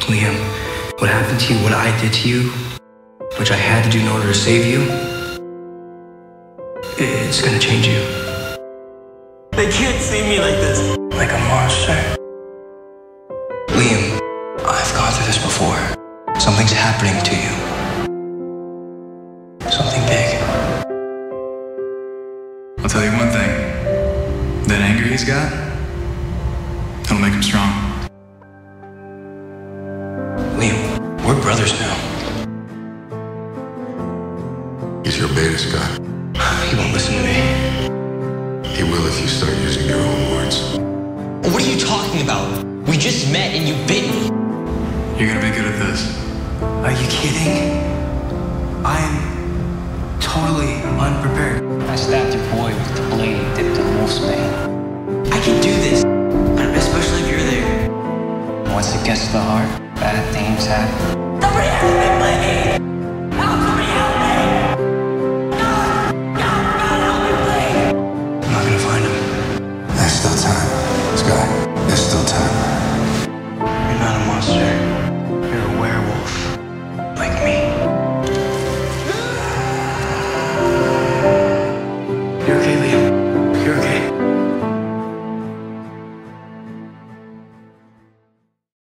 Liam, what happened to you, what I did to you, which I had to do in order to save you, it's gonna change you. They can't see me like this. Like a monster. Liam, I've gone through this before. Something's happening to you. Something big. I'll tell you one thing. That anger he's got, it'll make him strong. Liam, we're brothers now. He's your beta, Scott. He won't listen to me. He will if you start using your own words. What are you talking about? We just met and you bit me. You're gonna be good at this. Are you kidding? I'm totally unprepared. I stabbed your boy with the blade dipped in wolf's mane. I can do this, especially if you're there. Once it gets to the heart, bad things happen. Somebody has to make my name.